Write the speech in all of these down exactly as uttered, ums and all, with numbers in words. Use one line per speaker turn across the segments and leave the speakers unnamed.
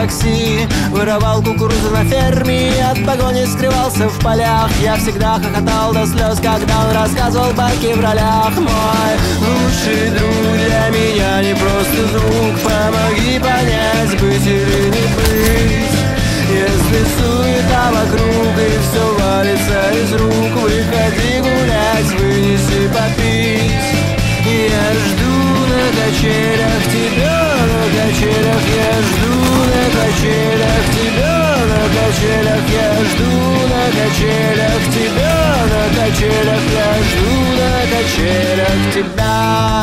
такси, воровал кукурузу на ферме и от погони скрывался в полях. Я всегда хохотал до слез, когда он рассказывал байки в ролях. Мой лучший друг для меня не просто друг. Помоги понять, быть или не быть. Если суета вокруг и все валится из рук, выходи гулять, вынеси попить. Я жду на качелях тебя, на качелях я жду, на качелях тебя, на качелях я жду, на качелях тебя, на качелях я жду, на качелях тебя.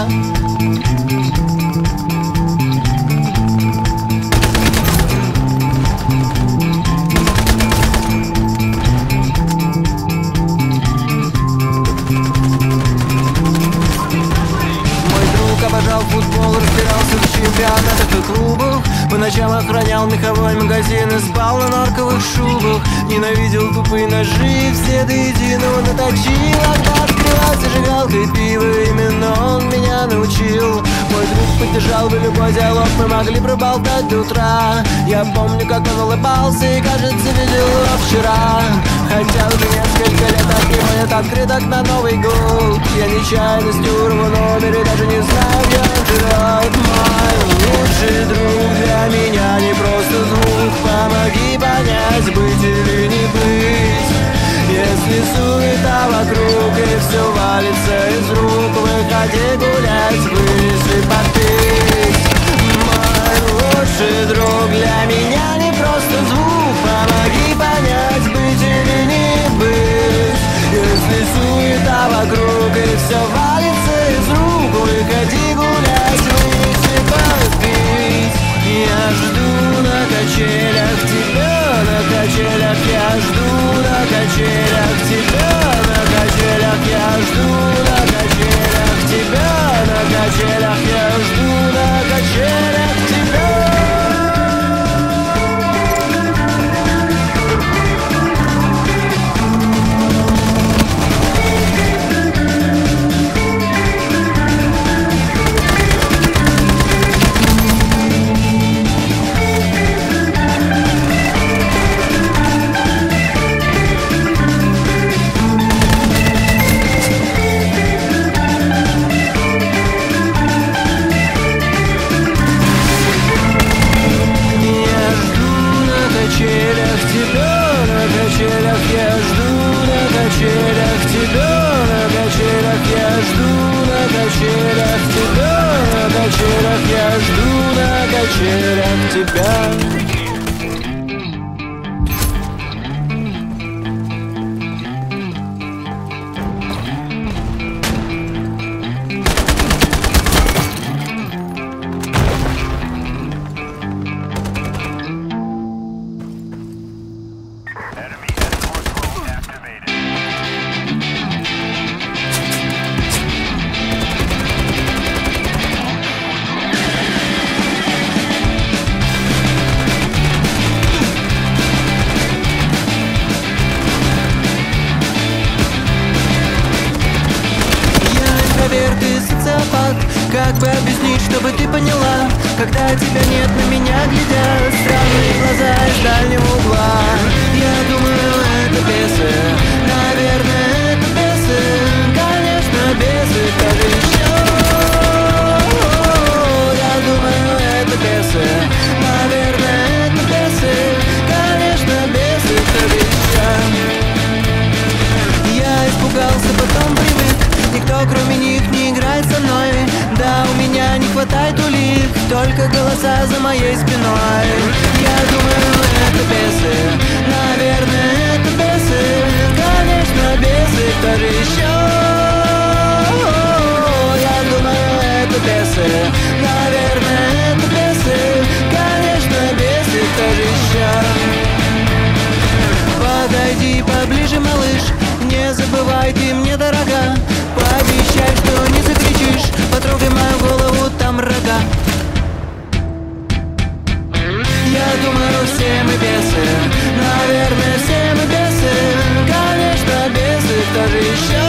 Обожал футбол, разбирался в чемпионатах и клубах. По ночам охранял меховой магазин и спал на норковых шубах. Ненавидел тупые ножи, все до единого наточил. Когда открылась зажигалка и пиво, именно он меня научил. Мой друг поддержал бы любой диалог, мы могли проболтать до утра. Я помню, как он улыбался и, кажется, видел его вчера. Хотя уже несколько лет от него нет открыток на Новый год. Я нечаянно стер его номер и даже не знаю, где он живет. Мой лучший друг для меня не просто звук. Помоги понять, быть или не быть. Если суета вокруг и все валится из рук, выходи гулять, вынеси попить. Мой лучший друг для меня не просто звук. Помоги понять, быть или не быть. Если суета вокруг и все валится из рук, выходи гулять, вынеси попить. Я жду на качелях тебя, на качелях я жду, на качелях тебя, на качелях я жду, на качелях тебя, на качелях я жду, на качелях тебя. Я жду на качелях тебя. Как бы объяснить, чтобы ты поняла, когда тебя нет, на меня глядят странные глаза из дальнего угла. Я думаю, это бесы, наверное, это бесы. Конечно, бесы, кто же еще? Я думаю, это бесы, наверное, это бесы. Конечно, бесы, кто же еще? Я испугался, потом привык. Никто кроме них не играет со мной. Да, у меня не хватает улик, только голоса за моей спиной. Я думаю, это бесы, наверное, это бесы. Конечно, бесы, кто же еще? Я думаю, это бесы, наверное, это бесы. Конечно, бесы, кто же еще? Подойди поближе, малыш, не забывай, ты мне дорога. Пообещай, что не закричишь, потрогай мою голову, там рога. Я думаю, все мы бесы, наверное, все мы бесы. Конечно, бесы, кто же еще?